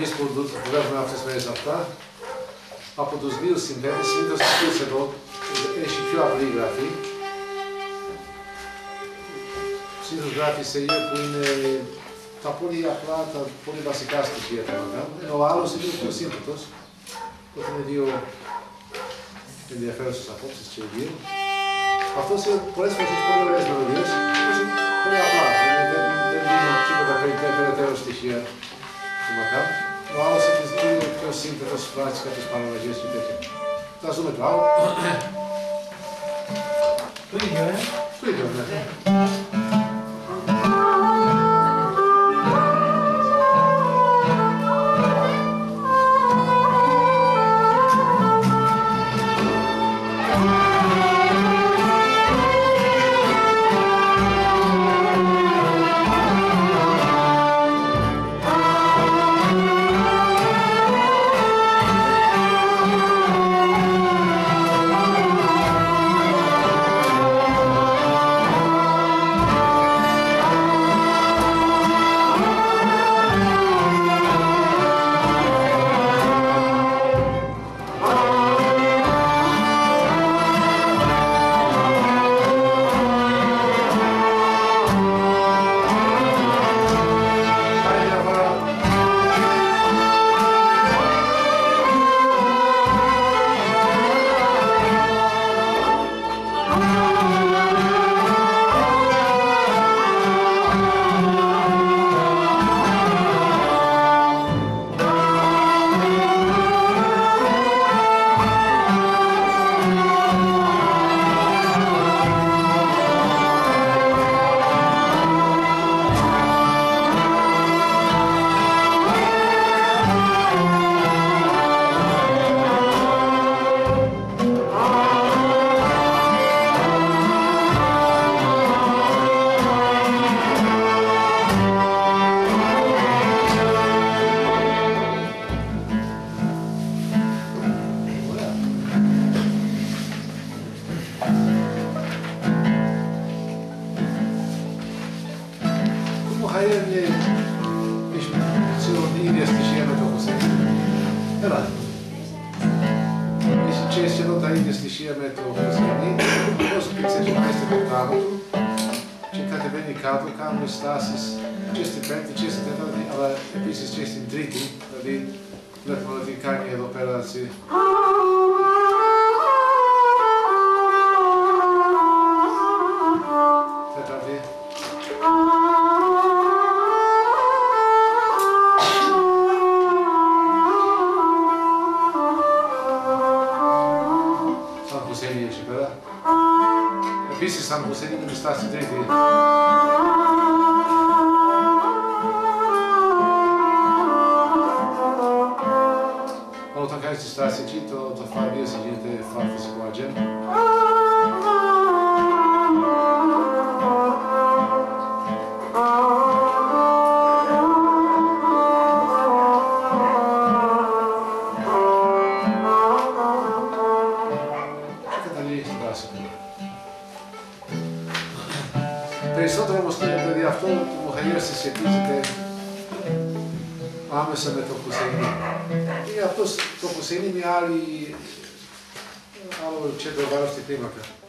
εμείς που δουλεύουμε αυτές τις μέρες αυτά, από τους δύο συμπέδες, συνήθως αυτούς εδώ, έχει πιο απλή γραφή. Συνήθως γράφει σε ΙΕ που είναι τα πολύ απλά, τα πολύ βασικά στοιχεία θα κάνουμε, ενώ ο άλλος είναι πιο σύνθετος. Τότε είναι δύο ενδιαφέρουσες απόψεις και δύο. Αυτός πολλές φορές έχει πολύ ωραίες μελωδίες, είναι πολύ απλά, δεν δίνω τίποτα περαιτέρω στοιχεία του Μακάβ. Ο άλλος είναι πιο σύνθετος, φράζει κάποιες παραλλαγές και τέτοια. Θα δούμε το άλλο. Το ίδιο, Το ίδιο, ναι. Κάνουμε στάσεις και στην πέμπτη και στην τέταρτη, αλλά επίσης και στην τρίτη, δηλαδή βλέπουμε ότι κάνει εδώ πέρα έτσι. Τέταρτη. Σαν Χουσένι εκεί πέρα. Επίσης σαν Χουσένι είναι στάση στην τρίτη. Όταν κάνεις τη στάση εκεί, το φα δύο γίνεται φα φυσικό ατζέν. Και καταλήγει στην τάση. Περισσότερο όμως δηλαδή αυτό που μου χαλιώσει σχετίζεται άμεσα με το Χουσένι. Ή αυτός το Χουσένι είναι άλλο κέντρο βάρος στη κλίμακα.